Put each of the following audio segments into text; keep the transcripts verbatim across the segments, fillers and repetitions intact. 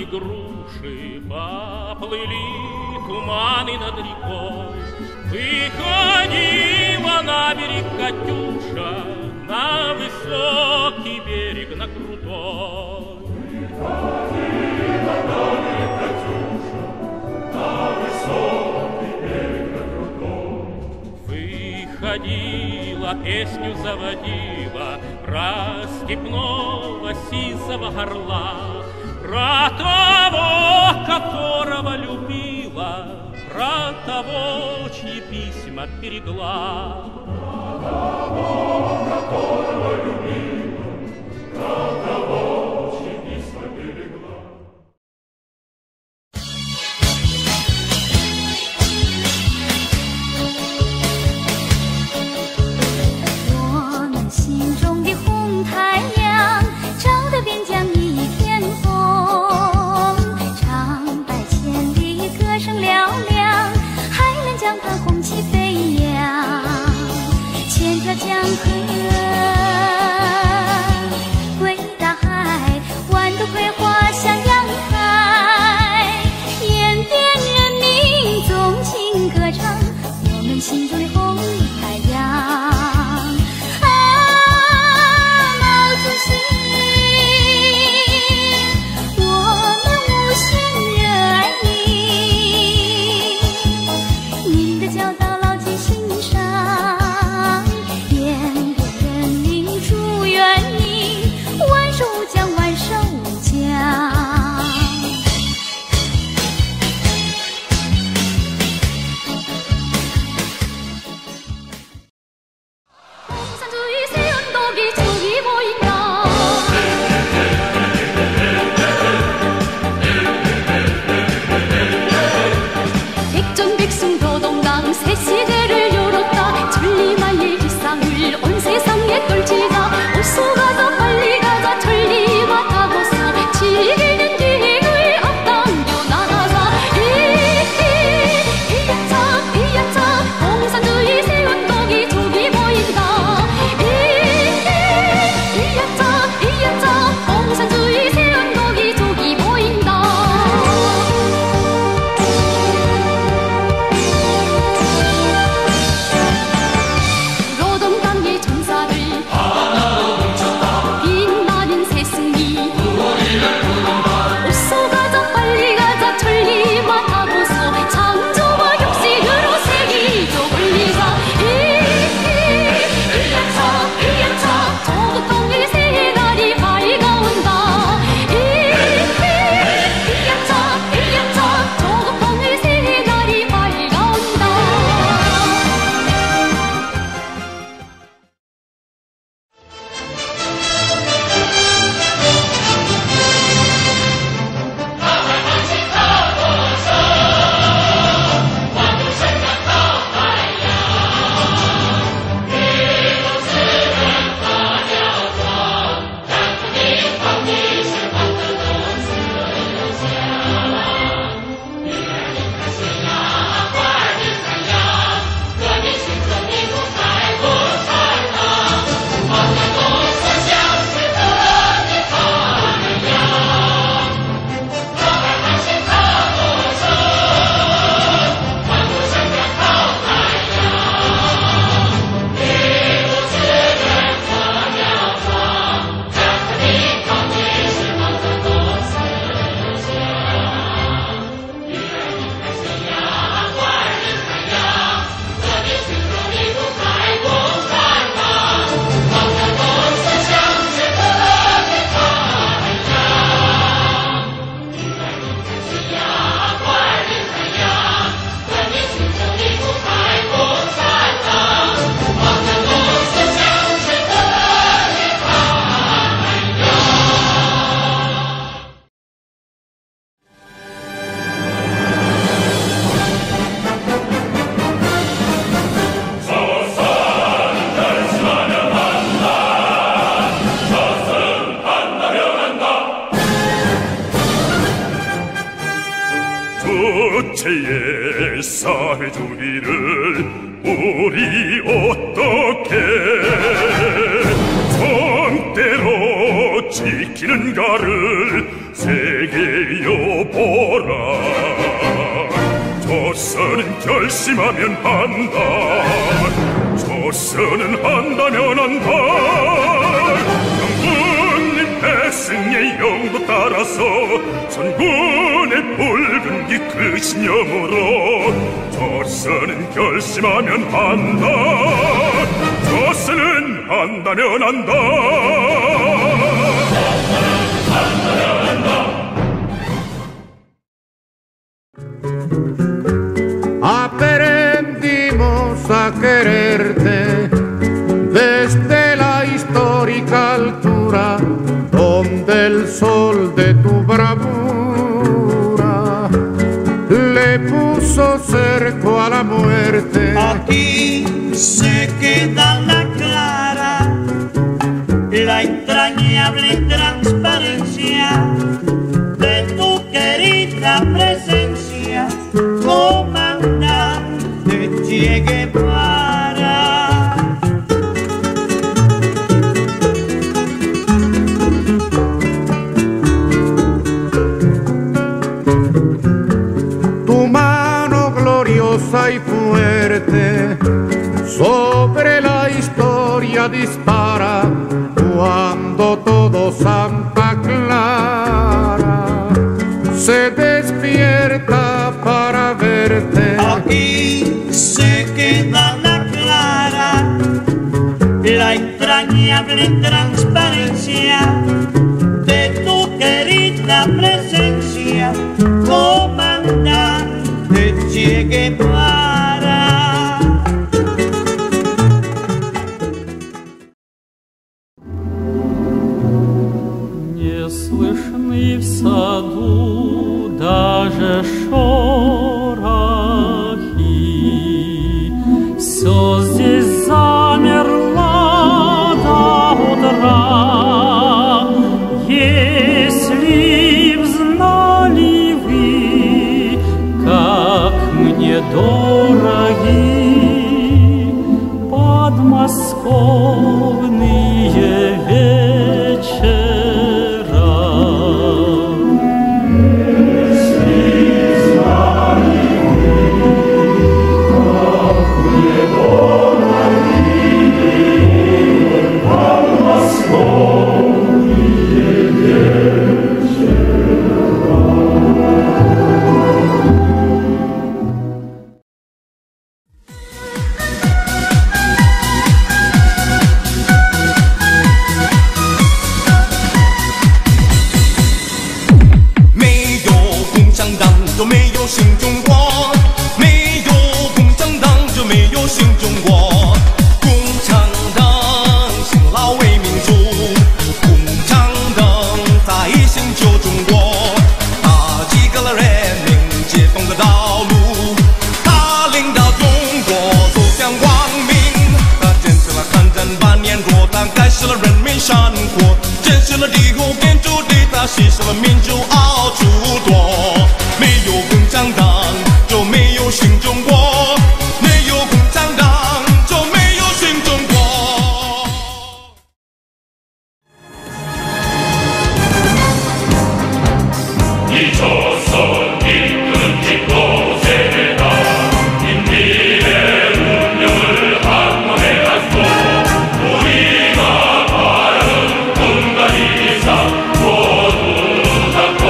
груши, поплыли туманы над рекой. Выходила на берег Катюша, на высокий берег, на крутой. Выходила на берег Катюша, на высокий берег, на крутой. Выходила, песню заводила про степного сизого горла, про того, которого любила, про того, чьи письма берегла. Про того, которого любила, про того, чьи письма берегла. 我们心中的红太阳，照得边疆一片红。长白千里，歌声嘹亮，海南江畔红旗飞扬。千条江河归大海，万朵葵花向阳开。延边人民纵情歌唱，我们心中的红太阳。啊，毛主席，我们无限热爱你，您的教导牢记心上。延边人民祝愿你万寿无疆，万寿无疆。공산주의 새언덕이 저기 보인다. 백전백승도동강 새 시대를 열었다. 천리마의 기상을 온 세상에 떨치자. 어서 가자 빨리 가자 천리마 타고서 지기는 기행을 앞당겨 나가자. 이야차 이야차 공산주의 새언덕이 저기 보인다. 이야차 이야차 공산주의 새언덕이 저기 보인다. 노동당의 전사를 빛나는 새승리 어서 가자 빨리 가자 천리마 타고서 창조와 혁신으로 세기적 올리자. 이야차 이야차 조국통일 새 날이 밝아온다. 이야차 이야차 조국통일 새 날이 밝아온다. 주체의 사회주의를 우리 어떻게 성대로 지키는가를 세계 여보라 조선은 결심하면 한다 조선은 한다면 한다 장군님 배승의 영도 따라서 선군의 붉은 기 그 신념으로 조선은 결심하면 한다 조선은 한다면 한다 Aprendimos a quererte desde la histórica altura donde el sol de tu bravura le puso cerco a la muerte. Aquí se queda la clara, la entrañable transparencia de tu querida presencia, comandante Che Guevara. Tu mano gloriosa y fuerte sobre la historia dispara cuando todo Santa Clara se despierta para verte. Aquí se queda la clara, la entrañable transparencia de tu querida presencia, comandante Che Guevara. Не слышны в саду даже шорохи, все здесь замерло до утра. Если б знали вы, как мне дороги подмосковные вечера. 우리가 바라는 군단이사 모두 다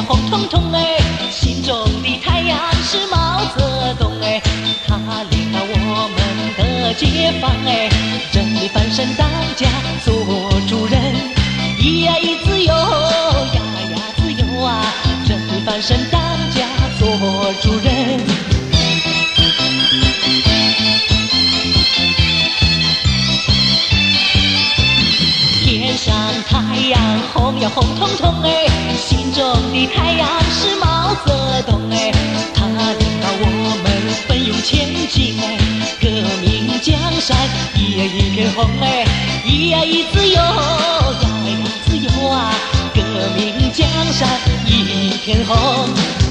红彤彤哎，心中的太阳是毛泽东哎，他领导我们的解放哎，人民翻身当家做主人，咿呀咿自由呀呀自由啊，人民翻身当家做主人。天上太阳红呀红彤彤哎，心中的太阳是毛泽东哎，他领导我们奋勇前进哎，革命江山一呀一片红哎，咿呀咿自由呀呀自由啊，革命江山一片红。